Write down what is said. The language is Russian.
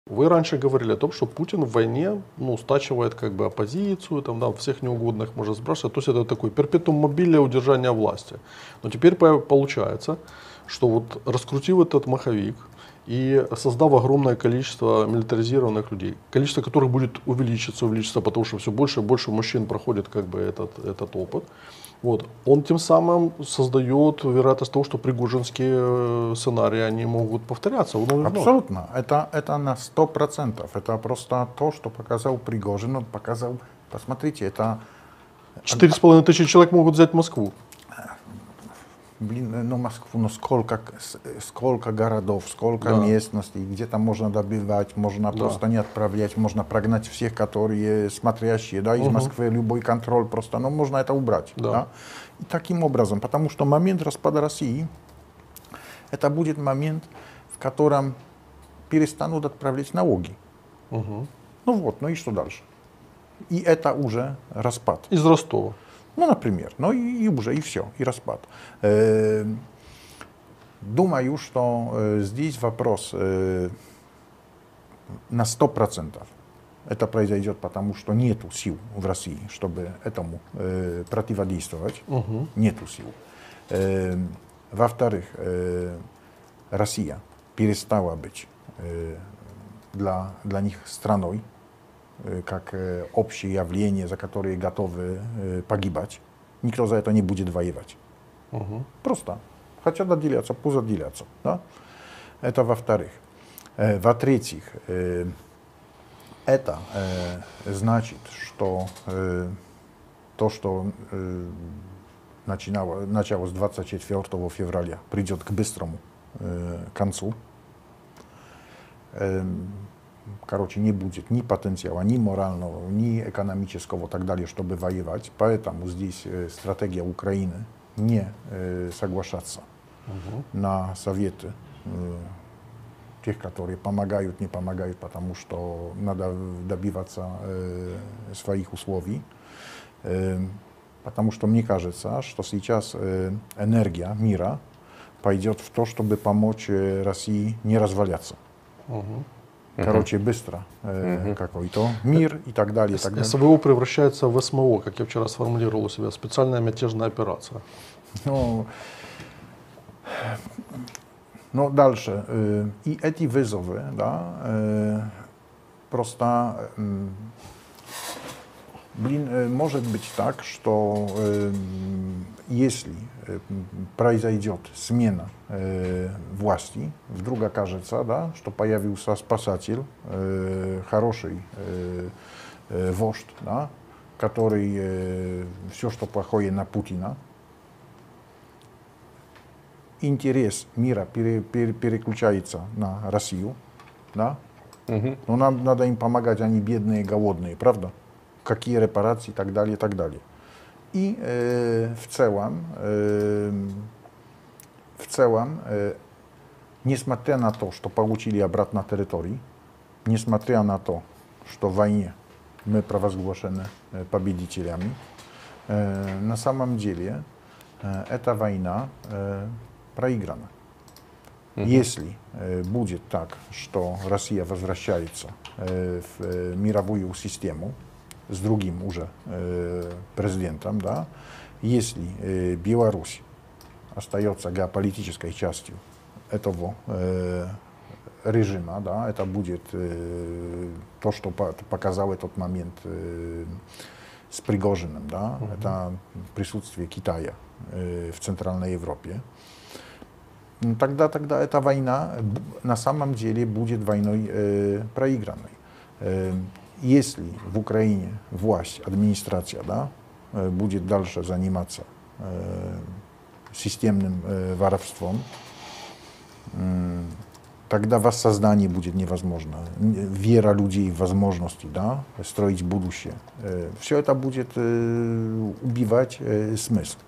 Вы раньше говорили о том, что Путин в войне, ну, стачивает как бы оппозицию, там, да, всех неугодных может сбрасывать. То есть это такой перпетум мобиле удержания власти. Но теперь получается, что вот раскрутив этот маховик и создав огромное количество милитаризированных людей, количество которых будет увеличиться, потому что все больше и больше мужчин проходит как бы этот опыт, вот, он тем самым создает вероятность того, что пригожинские сценарии, они могут повторяться. Абсолютно. Это на 100%. Это просто то, что показал Пригожин. Он показал, посмотрите, это... 4,5 тысячи человек могут взять Москву. Блин, ну Москву, ну сколько городов, сколько местностей, где там можно добивать, можно просто не отправлять, можно прогнать всех, которые смотрящие, да, из Москвы, любой контроль просто, ну можно это убрать. Да. И таким образом, потому что момент распада России, это будет момент, в котором перестанут отправлять налоги. Ну вот, ну и что дальше? И это уже распад. Из Ростова. Ну, например, ну и уже, и все, и распад. Думаю, что здесь вопрос на 100%. Это произойдет, потому что нету сил в России, чтобы этому противодействовать. Нету сил. Во-вторых, Россия перестала быть для них страной, как общее явление, за которое готовы погибать. Никто за это не будет воевать. Просто хотят отделяться, пусть отделятся. Да? Это во-вторых. Во-третьих, это значит, что то, что началось 24 февраля, придет к быстрому концу. Короче, не будет ни потенциала, ни морального, ни экономического и так далее, чтобы воевать. Поэтому здесь стратегия Украины не соглашаться на советы тех, которые помогают, не помогают, потому что надо добиваться своих условий. Потому что мне кажется, что сейчас энергия мира пойдет в то, чтобы помочь России не разваляться. Короче, быстро какой-то мир и так далее. СВО превращается в СМО, как я вчера сформулировал у себя, специальная мятежная операция. Но дальше. И эти вызовы, да, просто, может быть так, что если произойдет смена власти, вдруг окажется, да, что появился спасатель, хороший вождь, да, который все, что плохое на Путина, интерес мира переключается на Россию, да, но нам надо им помогать, они бедные, голодные, правда? Какие репарации и так далее, и так далее. И в целом, несмотря на то, что получили обратно территории, несмотря на то, что в войне мы провозглашены победителями, на самом деле эта война проиграна. Если будет так, что Россия возвращается в мировую систему, с другим уже президентом, да, если Беларусь остается геополитической частью этого режима, да, это будет то, что показал этот момент с Пригожиным, да, это присутствие Китая в Центральной Европе. Тогда эта война на самом деле будет войной проигранной. Если в Украине власть, администрация, да, будет дальше заниматься системным воровством, тогда воссоздание будет невозможно. Вера людей в возможности, да, строить будущее. Все это будет убивать смысл.